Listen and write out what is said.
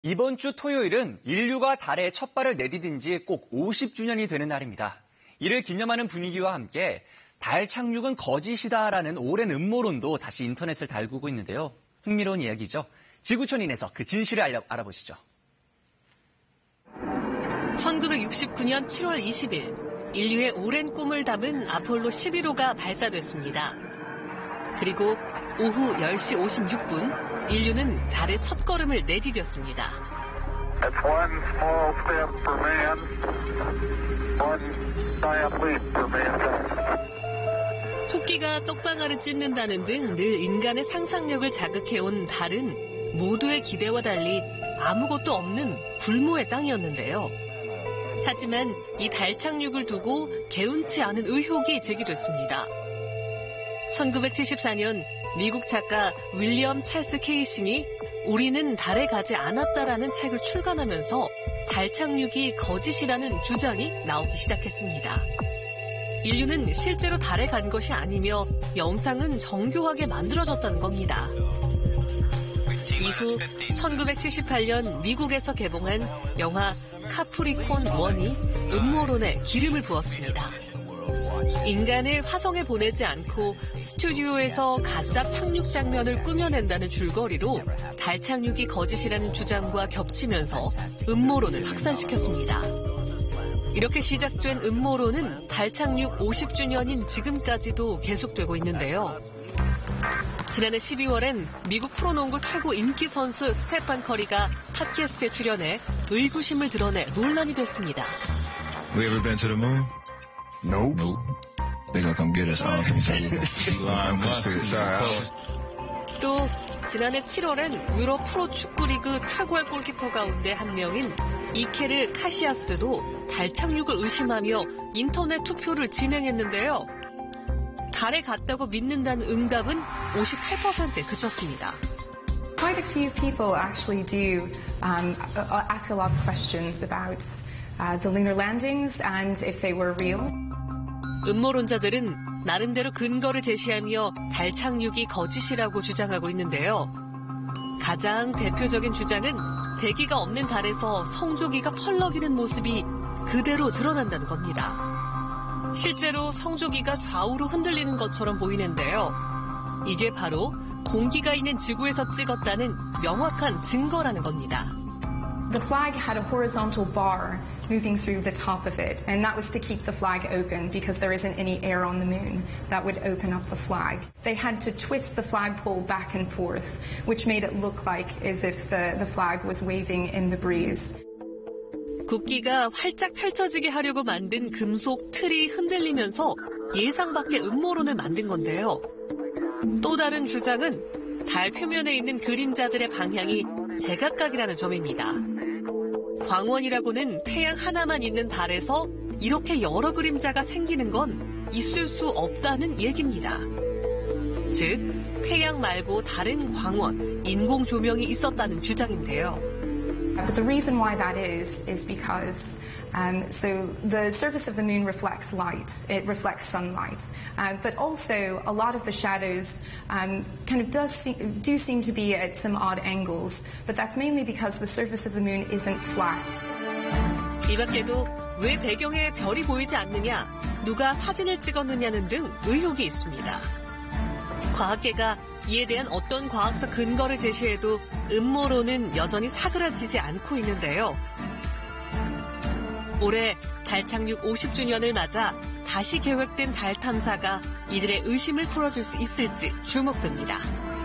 이번 주 토요일은 인류가 달에 첫 발을 내디딘 지 꼭 50주년이 되는 날입니다. 이를 기념하는 분위기와 함께 달 착륙은 거짓이다라는 오랜 음모론도 다시 인터넷을 달구고 있는데요. 흥미로운 이야기죠. 지구촌인에서 그 진실을 알아보시죠. 1969년 7월 20일, 인류의 오랜 꿈을 담은 아폴로 11호가 발사됐습니다. 그리고 오후 10시 56분, 인류는 달의 첫 걸음을 내디뎠습니다. That's one small step for man, one giant leap for mankind. 토끼가 떡방아를 찢는다는 등 늘 인간의 상상력을 자극해온 달은 모두의 기대와 달리 아무것도 없는 불모의 땅이었는데요. 하지만 이 달 착륙을 두고 개운치 않은 의혹이 제기됐습니다. 1974년 미국 작가 윌리엄 찰스 케이싱이 우리는 달에 가지 않았다라는 책을 출간하면서 달 착륙이 거짓이라는 주장이 나오기 시작했습니다. 인류는 실제로 달에 간 것이 아니며 영상은 정교하게 만들어졌다는 겁니다. 이후 1978년 미국에서 개봉한 영화 카프리콘 1이 음모론에 기름을 부었습니다. 인간을 화성에 보내지 않고 스튜디오에서 가짜 착륙 장면을 꾸며낸다는 줄거리로 달 착륙이 거짓이라는 주장과 겹치면서 음모론을 확산시켰습니다. 이렇게 시작된 음모론은 달 착륙 50주년인 지금까지도 계속되고 있는데요. 지난해 12월엔 미국 프로농구 최고 인기 선수 스테판 커리가 팟캐스트에 출연해 의구심을 드러내 논란이 됐습니다. We ever been to the moon? Nope. They gonna come get us. I don't think so. 또 지난해 7월엔 유럽 프로 축구리그 최고의 골키퍼 가운데 한 명인 이케르 카시아스도 달 착륙을 의심하며 인터넷 투표를 진행했는데요. 달에 갔다고 믿는다는 응답은 58%에 그쳤습니다. Quite a few people actually do ask a lot of questions about the lunar landings and if they were real. 음모론자들은 나름대로 근거를 제시하며 달 착륙이 거짓이라고 주장하고 있는데요. 가장 대표적인 주장은 대기가 없는 달에서 성조기가 펄럭이는 모습이 그대로 드러난다는 겁니다. 실제로 성조기가 좌우로 흔들리는 것처럼 보이는데요. 이게 바로 공기가 있는 지구에서 찍었다는 명확한 증거라는 겁니다. The flag had a horizontal bar moving through the top of it, and that was to keep the flag open because there isn't any air on the moon that would open up the flag. They had to twist the flagpole back and forth, which made it look like as if the flag was waving in the breeze. 국기가 활짝 펼쳐지게 하려고 만든 금속 틀이 흔들리면서 예상 밖의 음모론을 만든 건데요. 또 다른 주장은 달 표면에 있는 그림자들의 방향이 제각각이라는 점입니다. 광원이라고는 태양 하나만 있는 달에서 이렇게 여러 그림자가 생기는 건 있을 수 없다는 얘기입니다. 즉, 태양 말고 다른 광원, 인공 조명이 있었다는 주장인데요. But the reason why that is because so the surface of the moon reflects light, it reflects sunlight, but also a lot of the shadows kind of do seem to be at some odd angles, but that's mainly because the surface of the moon isn't flat. 이 밖에도 왜 배경에 별이 보이지 않느냐, 누가 사진을 찍었느냐는 등 의혹이 있습니다. 과학계가 이에 대한 어떤 과학적 근거를 제시해도 음모론은 여전히 사그라지지 않고 있는데요. 올해 달 착륙 50주년을 맞아 다시 계획된 달 탐사가 이들의 의심을 풀어줄 수 있을지 주목됩니다.